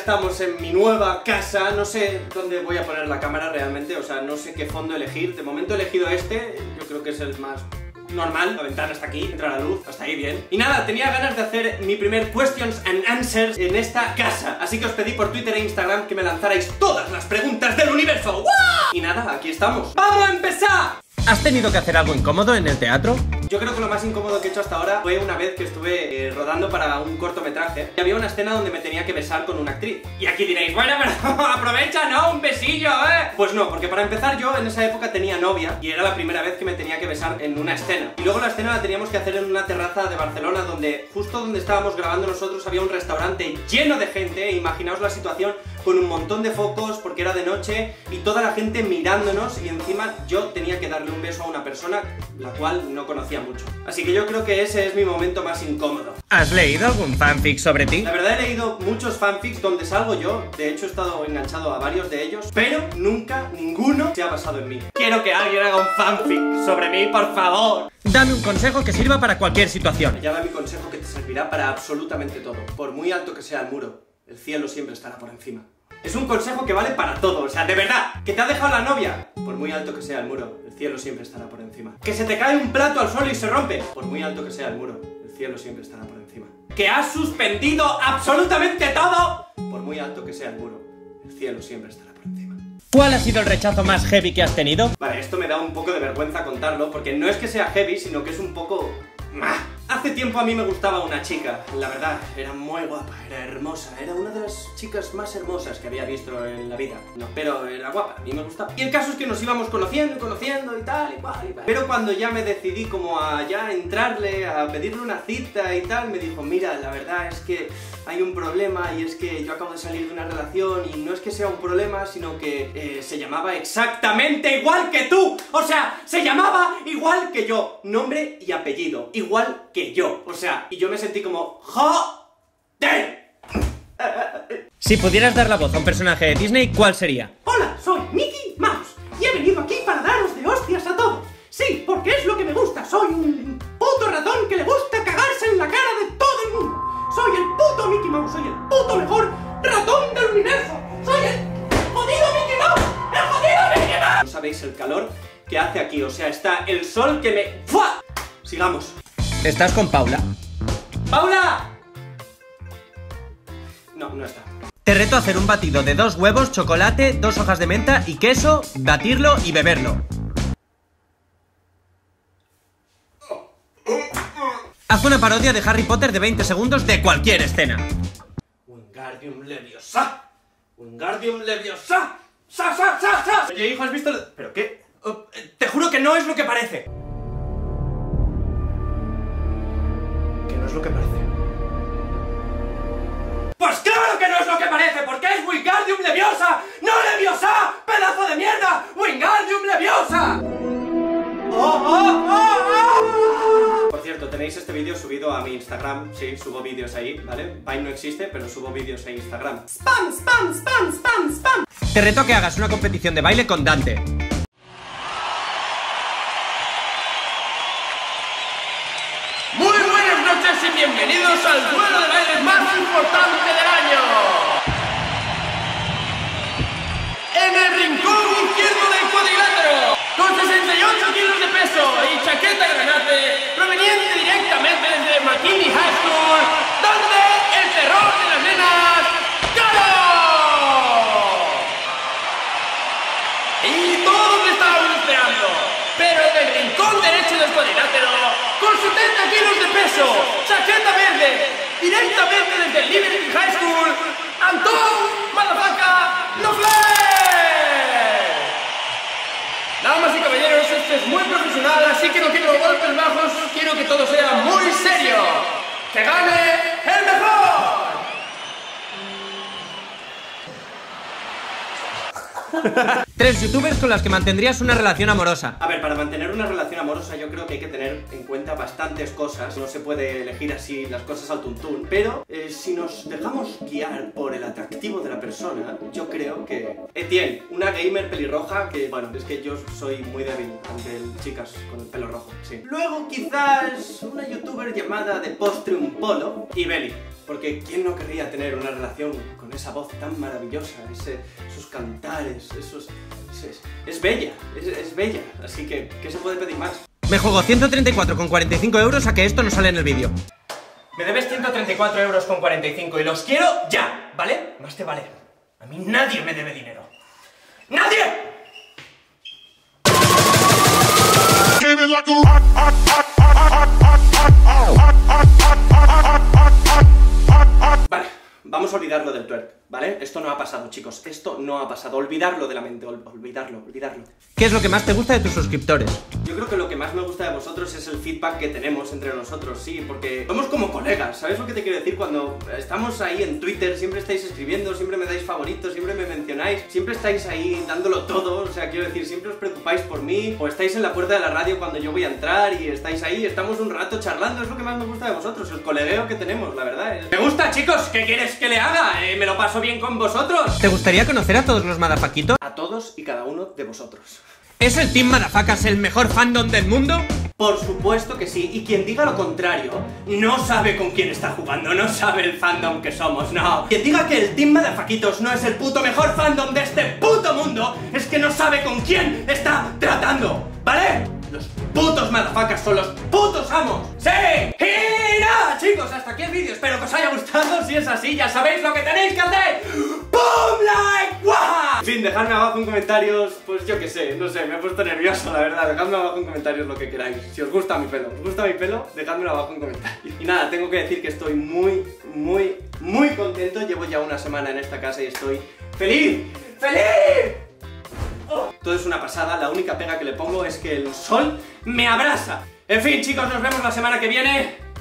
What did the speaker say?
estamos en mi nueva casa. No sé dónde voy a poner la cámara realmente, o sea, no sé qué fondo elegir. De momento he elegido este, yo creo que es el más normal. La ventana está aquí, entra la luz, hasta ahí bien. Y nada, tenía ganas de hacer mi primer questions and answers en esta casa, así que os pedí por Twitter e Instagram que me lanzarais todas las preguntas del universo. ¡Wow! Y nada, aquí estamos. ¡Vamos a empezar! ¿Has tenido que hacer algo incómodo en el teatro? Yo creo que lo más incómodo que he hecho hasta ahora fue una vez que estuve rodando para un cortometraje y había una escena donde me tenía que besar con una actriz. Y aquí diréis, bueno, pero aprovecha, ¿no? Un besillo, ¿eh? Pues no, porque para empezar yo en esa época tenía novia y era la primera vez que me tenía que besar en una escena. Y luego la escena la teníamos que hacer en una terraza de Barcelona donde, justo donde estábamos grabando nosotros, había un restaurante lleno de gente. Imaginaos la situación, con un montón de focos porque era de noche y toda la gente mirándonos, y encima yo tenía que darle un beso a una persona la cual no conocía mucho. Así que yo creo que ese es mi momento más incómodo. ¿Has leído algún fanfic sobre ti? La verdad he leído muchos fanfics donde salgo yo, de hecho he estado enganchado a varios de ellos, pero nunca ninguno se ha basado en mí. Quiero que alguien haga un fanfic sobre mí, por favor. Dame un consejo que sirva para cualquier situación. Ya da mi consejo que te servirá para absolutamente todo. Por muy alto que sea el muro, el cielo siempre estará por encima. Es un consejo que vale para todo, o sea, de verdad. ¿Que te ha dejado la novia? Por muy alto que sea el muro, el cielo siempre estará por encima. ¿Que se te cae un plato al suelo y se rompe? Por muy alto que sea el muro, el cielo siempre estará por encima. ¿Que has suspendido absolutamente todo? Por muy alto que sea el muro, el cielo siempre estará por encima. ¿Cuál ha sido el rechazo más heavy que has tenido? Vale, esto me da un poco de vergüenza contarlo, porque no es que sea heavy, sino que es un poco... Hace tiempo a mí me gustaba una chica, la verdad, era muy guapa, era hermosa, era una de las chicas más hermosas que había visto en la vida. No, pero era guapa, a mí me gustaba. Y el caso es que nos íbamos conociendo y tal, y cual, y cual. Pero cuando ya me decidí como a ya entrarle, a pedirle una cita y tal, me dijo, mira, la verdad es que hay un problema, y es que yo acabo de salir de una relación y no es que sea un problema, sino que se llamaba exactamente igual que tú. O sea, se llamaba igual que yo, nombre y apellido, igual que yo. O sea, y yo me sentí como ¡joder! Si pudieras dar la voz a un personaje de Disney, ¿cuál sería? Hola, soy Mickey Mouse y he venido aquí para daros de hostias a todos. Sí, porque es lo que me gusta. Soy un puto ratón que le gusta cagarse en la cara de todo el mundo. Soy el puto Mickey Mouse, soy el puto mejor ratón del universo. Soy el jodido Mickey Mouse, el jodido Mickey Mouse. No sabéis el calor que hace aquí, o sea, está el sol que me... ¡Fua! Sigamos. ¿Estás con Paula? ¡Paula! No, no está. Te reto a hacer un batido de 2 huevos, chocolate, 2 hojas de menta y queso, batirlo y beberlo. Haz una parodia de Harry Potter de 20 segundos de cualquier escena. Wingardium Leviosa. Wingardium Leviosa. ¡Sa, sa, sa, sa! Oye, hijo, ¿has visto el... ¿Pero qué? Te juro que no es lo que parece. Que no es lo que parece. ¡Pues claro que no es lo que parece! ¡Porque es Wingardium Leviosa! ¡No Leviosa! ¡Pedazo de mierda! ¡Wingardium Leviosa! ¡Oh, oh, oh, oh! Por cierto, tenéis este vídeo subido a mi Instagram. Sí, subo vídeos ahí, ¿vale? Vine no existe, pero subo vídeos a Instagram. Spam, spam, spam, spam, spam. Te reto a que hagas una competición de baile con Dante. Muy buenas noches y bienvenidos al duelo de bailes más importante del año. En el rincón izquierdo del cuadrilátero, con 68 kilos de peso y chaqueta granate, proveniente directamente desde McKinney High School, donde el terror de las nenas ganó. Y todos me estábamos esperando, pero en el rincón derecho del cuadrilátero, con 70 kilos de peso, chaqueta verde, directamente desde el Liberty High School, Antón Madafaka Nofler. Damas y caballeros, esto es muy profesional, así que no quiero golpes bajos, quiero que todo sea muy serio. ¡Que gane el mejor! 3 youtubers con las que mantendrías una relación amorosa. A ver, para mantener una relación amorosa yo creo que hay que tener en cuenta bastantes cosas. No se puede elegir así las cosas al tuntún. Pero si nos dejamos guiar por el atractivo de la persona, yo creo que... Etienne, una gamer pelirroja que, bueno, es que yo soy muy débil ante chicas con el pelo rojo, sí. Luego quizás una youtuber llamada de postre un polo y Beli. Porque ¿quién no querría tener una relación con esa voz tan maravillosa, esos cantares, es bella, es bella, así que ¿qué se puede pedir más? Me juego 134,45 euros a que esto no sale en el vídeo. Me debes 134,45 € y los quiero ya, ¿vale? Más te vale. A mí nadie me debe dinero. ¡Nadie! Vale, vamos a olvidarlo del twerk, ¿vale? Esto no ha pasado, chicos, esto no ha pasado. Olvidarlo de la mente, olvidarlo. ¿Qué es lo que más te gusta de tus suscriptores? Yo creo que lo que más me gusta de vosotros es el feedback que tenemos entre nosotros, sí, porque somos como colegas, ¿sabes lo que te quiero decir? Cuando estamos ahí en Twitter, siempre estáis escribiendo, siempre me dais favoritos, siempre me mencionáis, siempre estáis ahí dándolo todo, o sea, quiero decir, siempre os preocupáis por mí, o estáis en la puerta de la radio cuando yo voy a entrar y estáis ahí, estamos un rato charlando, es lo que más me gusta de vosotros, el colegueo que tenemos, la verdad. Me gusta, chicos, ¿qué quieres que le haga? Me lo paso bien con vosotros. ¿Te gustaría conocer a todos los madafaquitos? A todos y cada uno de vosotros. ¿Es el Team Madafacas el mejor fandom del mundo? Por supuesto que sí, y quien diga lo contrario no sabe con quién está jugando, no sabe el fandom que somos, no. Quien diga que el Team Madafaquitos no es el puto mejor fandom de este puto mundo es que no sabe con quién está tratando, ¿vale? Los putos Madafacas son los putos amos. ¡Sí! Y nada, chicos, hasta aquí el vídeo, espero que os haya gustado. Si es así, ya sabéis lo que tenéis que hacer. ¡Boom! ¡Like! ¡Guau! En fin, dejadme abajo en comentarios, pues yo qué sé, no sé, me he puesto nervioso, la verdad. Dejadme abajo en comentarios lo que queráis. Si os gusta mi pelo, dejadmelo abajo en comentarios. Y nada, tengo que decir que estoy muy contento. Llevo ya una semana en esta casa y estoy ¡feliz! ¡Feliz! Todo es una pasada, la única pega que le pongo es que el sol me abraza. En fin, chicos, nos vemos la semana que viene.